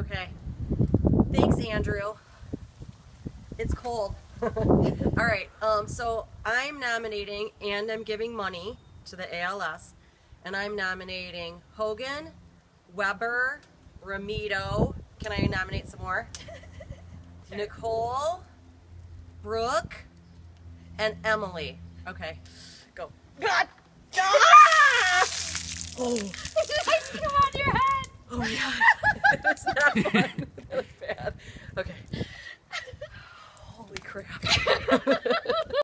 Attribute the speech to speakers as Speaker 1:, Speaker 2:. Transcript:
Speaker 1: Okay. Thanks, Andrew. It's cold. All right. So I'm nominating, and I'm giving money to the ALS, and I'm nominating Hogan, Weber, Ramito. Can I nominate some more? Sure. Nicole, Brooke, and Emily. Okay. Go. God. Ah! Oh.
Speaker 2: Did I come on your head?
Speaker 1: Oh my God. It was not fun.